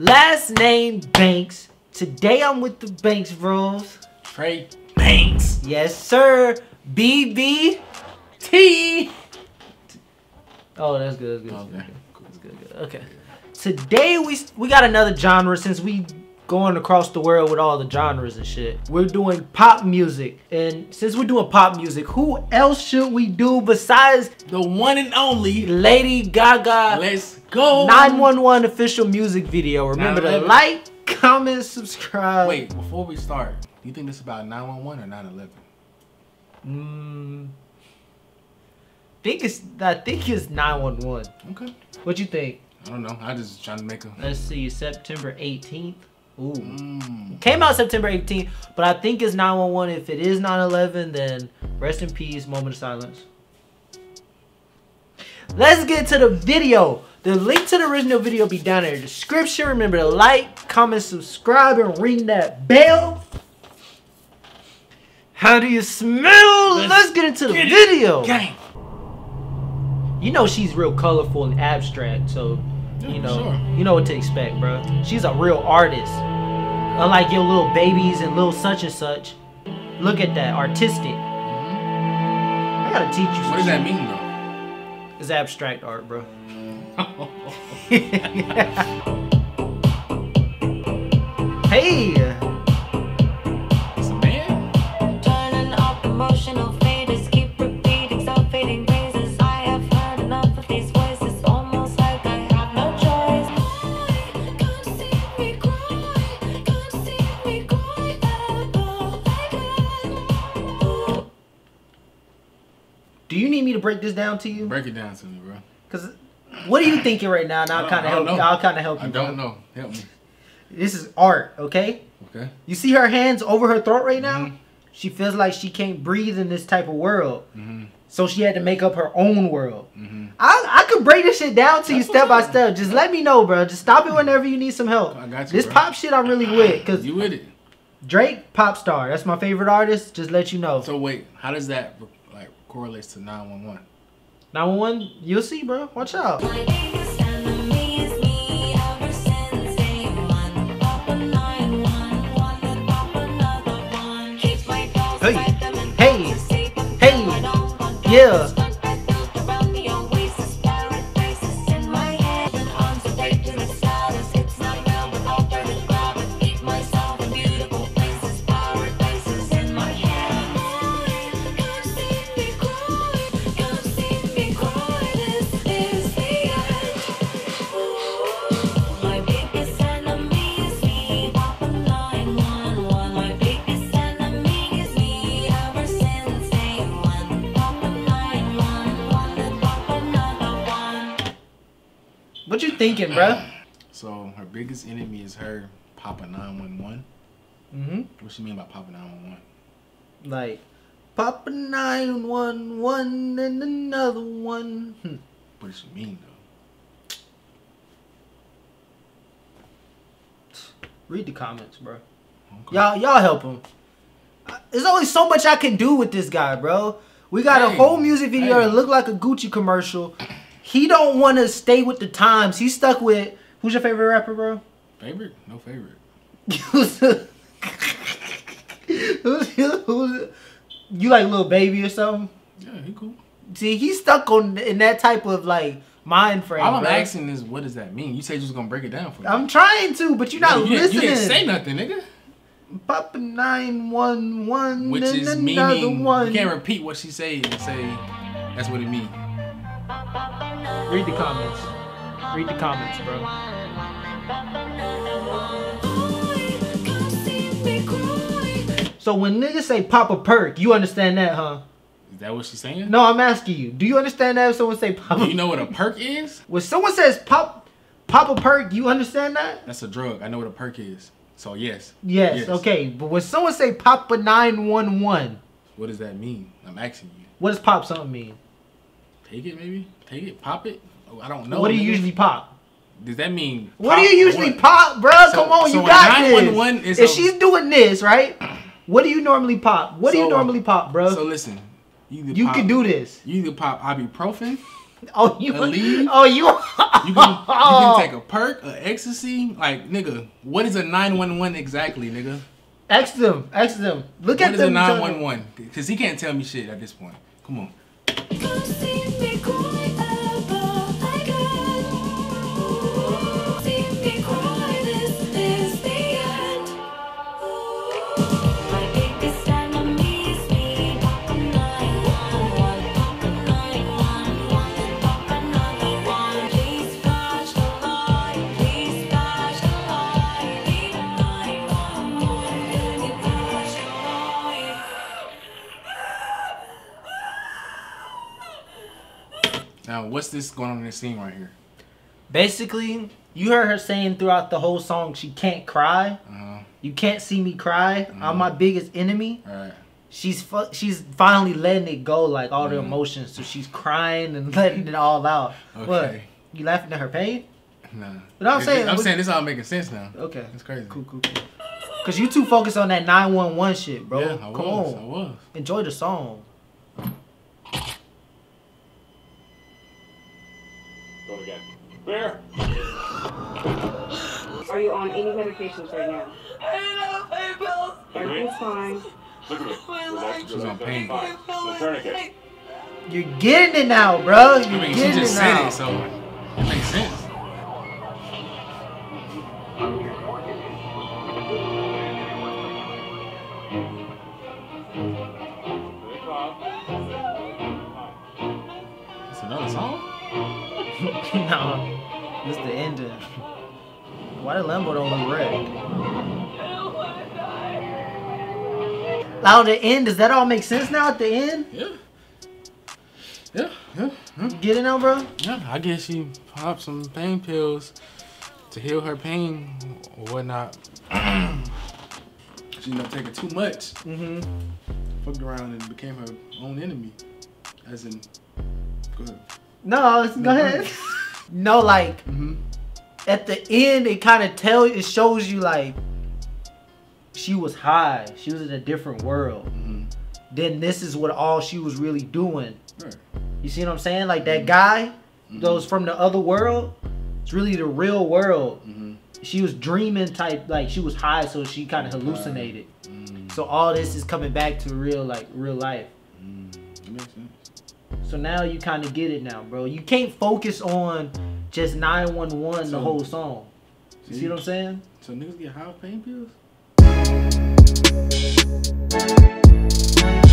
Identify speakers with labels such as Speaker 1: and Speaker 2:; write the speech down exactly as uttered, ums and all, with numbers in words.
Speaker 1: Last name Banks. Today I'm with the Banks bros.
Speaker 2: Trey Banks.
Speaker 1: Yes, sir. B B T. Oh, that's good. That's good.
Speaker 2: Okay.
Speaker 1: That's good, good. Okay. Today we we got another genre since we going across the world with all the genres and shit. We're doing pop music, and since we're doing pop music, who else should we do besides
Speaker 2: the one and only
Speaker 1: Lady Gaga?
Speaker 2: Let's go.
Speaker 1: nine one one official music video. Remember to like, comment, subscribe.
Speaker 2: Wait, before we start, do you think this is about nine one one or nine eleven?
Speaker 1: Mm, think it's I think it's nine one one.
Speaker 2: Okay.
Speaker 1: What you think?
Speaker 2: I don't know. I just trying to make a.
Speaker 1: Let's see, September eighteenth. Ooh.
Speaker 2: Mm.
Speaker 1: Came out September eighteenth, but I think it's nine one one. If it is nine eleven, then rest in peace, moment of silence. Let's get to the video. The link to the original video will be down in the description. Remember to like, comment, subscribe, and ring that bell. How do you smell? Let's, Let's get into the get video.
Speaker 2: Gang.
Speaker 1: You know she's real colorful and abstract, so
Speaker 2: yeah,
Speaker 1: you know
Speaker 2: sure.
Speaker 1: you know what to expect, bro. She's a real artist. Unlike your little babies and little such and such. Look at that, artistic.
Speaker 2: Mm-hmm.
Speaker 1: I gotta teach you some
Speaker 2: What does
Speaker 1: shit.
Speaker 2: that mean, though?
Speaker 1: It's abstract art, bro. Hey!
Speaker 2: It's a man?
Speaker 3: Turning up emotional faders, keep repeating self-fading phrases. I have heard enough of these voices, almost like I have no choice. I can't see me cry, can't see me cry ever again.
Speaker 1: Do you need me to break this down to you?
Speaker 2: Break it down to me, bro.
Speaker 1: Cause what are you thinking right now? And I'll kind of help.
Speaker 2: know.
Speaker 1: You. I'll kind of help you.
Speaker 2: I don't
Speaker 1: bro.
Speaker 2: know. Help me.
Speaker 1: This is art, okay?
Speaker 2: Okay.
Speaker 1: You see her hands over her throat right now?
Speaker 2: Mm-hmm.
Speaker 1: She feels like she can't breathe in this type of world.
Speaker 2: Mm-hmm.
Speaker 1: So she had to make up her own world.
Speaker 2: Mm-hmm.
Speaker 1: I I could break this shit down to you
Speaker 2: That's
Speaker 1: step by
Speaker 2: what I'm
Speaker 1: step. Just let me know, bro. Just stop it whenever you need some help.
Speaker 2: I got you,
Speaker 1: This
Speaker 2: bro.
Speaker 1: pop shit I'm really with. Cause
Speaker 2: You with it?
Speaker 1: Drake, pop star. That's my favorite artist. Just let you know.
Speaker 2: So wait, how does that like correlates to nine one one?
Speaker 1: nine one one, you'll see, bro. Watch out.
Speaker 3: My biggest enemy is me ever since day one. Papa nine one one, then pop another one. Keep my dolls,
Speaker 1: Hey,
Speaker 3: fight them and
Speaker 1: hey,
Speaker 3: fantasy, but
Speaker 1: hey,
Speaker 3: I don't want
Speaker 1: yeah.
Speaker 3: stunt I built around the oasis. Parrot faces in my head and on to take to the stylus. It's not real, but I'll turn and grab it. Keep myself in beautiful places. Parrot faces in my head. I can't see me cry, can't see me cry. This is the end. My biggest enemy is me. Papa nine one one. My biggest enemy is me ever since day one. Papa nine one one, then pop another one.
Speaker 1: What you thinking, bro?
Speaker 2: So her biggest enemy is her Papa nine one one.
Speaker 1: Mm-hmm.
Speaker 2: What she mean by Papa nine one one?
Speaker 1: Like, Papa nine one one and another one. Hmm.
Speaker 2: What does she mean though?
Speaker 1: Read the comments, bro.
Speaker 2: Okay.
Speaker 1: Y'all, y'all help him. There's only so much I can do with this guy, bro. We got a
Speaker 2: Hey,
Speaker 1: whole music video
Speaker 2: hey.
Speaker 1: that look like a Gucci commercial. He don't want to stay with the times. He's stuck with, who's your favorite rapper, bro?
Speaker 2: Favorite? No favorite.
Speaker 1: who's, who's, who's, you like Lil Baby or something?
Speaker 2: Yeah, he cool.
Speaker 1: See, he's stuck on in that type of like mind frame.
Speaker 2: All I'm
Speaker 1: bro.
Speaker 2: asking is, what does that mean? You said you was gonna break it down for me.
Speaker 1: I'm trying to, but you're not
Speaker 2: you, didn't,
Speaker 1: listening.
Speaker 2: you didn't say nothing, nigga.
Speaker 1: Papa nine one one
Speaker 2: Which
Speaker 1: and
Speaker 2: is
Speaker 1: another
Speaker 2: meaning
Speaker 1: one.
Speaker 2: you can't repeat what she say and say that's what it means.
Speaker 1: Read the comments. Read the comments, bro. So when niggas say pop a perk, you understand that, huh?
Speaker 2: Is that what she's saying?
Speaker 1: No, I'm asking you. Do you understand that if someone say pop?
Speaker 2: Do you know what a perk is?
Speaker 1: When someone says pop, pop a perk, you understand that?
Speaker 2: That's a drug. I know what a perk is. So yes.
Speaker 1: Yes. Okay. But when someone say pop a nine one one,
Speaker 2: What does that mean? I'm asking you.
Speaker 1: what does pop something mean?
Speaker 2: Take it, maybe. Take it. Pop it. Oh, I don't know.
Speaker 1: What do you
Speaker 2: nigga.
Speaker 1: usually pop?
Speaker 2: Does that mean?
Speaker 1: What do
Speaker 2: pop
Speaker 1: you usually
Speaker 2: what?
Speaker 1: pop, bro?
Speaker 2: So-
Speaker 1: Come on,
Speaker 2: so
Speaker 1: you
Speaker 2: a
Speaker 1: got
Speaker 2: nine one one
Speaker 1: this.
Speaker 2: is
Speaker 1: If
Speaker 2: a-
Speaker 1: she's doing this, right? What do you normally pop? What do you
Speaker 2: So-
Speaker 1: normally pop, bro?
Speaker 2: So listen. You, either
Speaker 1: you
Speaker 2: pop,
Speaker 1: can do this.
Speaker 2: You either pop ibuprofen
Speaker 1: Oh, you.
Speaker 2: Aleve?
Speaker 1: Oh, you.
Speaker 2: You can, you can take a perk, a ecstasy. Like, nigga, what is a nine one one exactly, nigga?
Speaker 1: Ask them. Ask them. Look
Speaker 2: What
Speaker 1: at
Speaker 2: is a
Speaker 1: them.
Speaker 2: nine one one? Because he can't tell me shit at this point. Come on.
Speaker 3: Come see me cry ever again. See me cry, this is the end. My biggest enemy is me. Papa nine one one, Papa nine one one, Papa another one. Please flash the light, please flash the light. Leave nine one one, can you flash the light?
Speaker 2: Now, what's this going on in this scene right here?
Speaker 1: Basically, you heard her saying throughout the whole song, she can't cry.
Speaker 2: Uh-huh.
Speaker 1: You can't see me cry. I'm my biggest enemy.
Speaker 2: All right.
Speaker 1: She's fu- she's finally letting it go, like all the
Speaker 2: Mhm.
Speaker 1: emotions. So she's crying and letting it all out. What?
Speaker 2: Okay.
Speaker 1: You laughing at her pain?
Speaker 2: Nah.
Speaker 1: But I'm
Speaker 2: It-
Speaker 1: saying-
Speaker 2: I'm saying this all making sense now.
Speaker 1: Okay.
Speaker 2: It's crazy.
Speaker 1: Cool, cool, cool. Cause you too focused on that nine one one shit, bro.
Speaker 2: Yeah, I
Speaker 1: Come
Speaker 2: was.
Speaker 1: on.
Speaker 2: I was.
Speaker 1: Enjoy the song.
Speaker 4: Go again. Where?
Speaker 5: Are you on any medications right now?
Speaker 4: Agree?
Speaker 5: Everything's fine.
Speaker 4: Look at me. Relax.
Speaker 2: She's on pain.
Speaker 4: Fine. The tourniquet.
Speaker 1: You're getting it now, bro. You're
Speaker 2: I mean, she
Speaker 1: getting
Speaker 2: just
Speaker 1: it
Speaker 2: said
Speaker 1: now.
Speaker 2: it, so it makes sense. It's another song?
Speaker 1: No, this is the ending. Why the Lambo don't look red? Now the end, does that all make sense now at the end?
Speaker 2: Yeah. Yeah, yeah, yeah.
Speaker 1: Get it now, bro?
Speaker 2: Yeah, I guess she popped some pain pills to heal her pain or whatnot. She ended up taking too much.
Speaker 1: Mm-hmm.
Speaker 2: Fucked around and became her own enemy. As in, go ahead.
Speaker 1: No, it's- go ahead. No, like
Speaker 2: Mm-hmm.
Speaker 1: at the end, it kind of tell it shows you like she was high. She was in a different world.
Speaker 2: Mm-hmm.
Speaker 1: Then this is what all she was really doing.
Speaker 2: Right.
Speaker 1: You see what I'm saying? Like that guy,
Speaker 2: Mhm.
Speaker 1: those from the other world. It's really the real world.
Speaker 2: Mm-hmm.
Speaker 1: She was dreaming type, like she was high, so she kind of hallucinated.
Speaker 2: Mm-hmm.
Speaker 1: So all this is coming back to real, like real life.
Speaker 2: Mm, that makes sense.
Speaker 1: So now you kind of get it now, bro. You can't focus on just nine one one the
Speaker 2: So-
Speaker 1: whole song. You see
Speaker 2: See?
Speaker 1: what I'm saying?
Speaker 2: So niggas get high pain pills?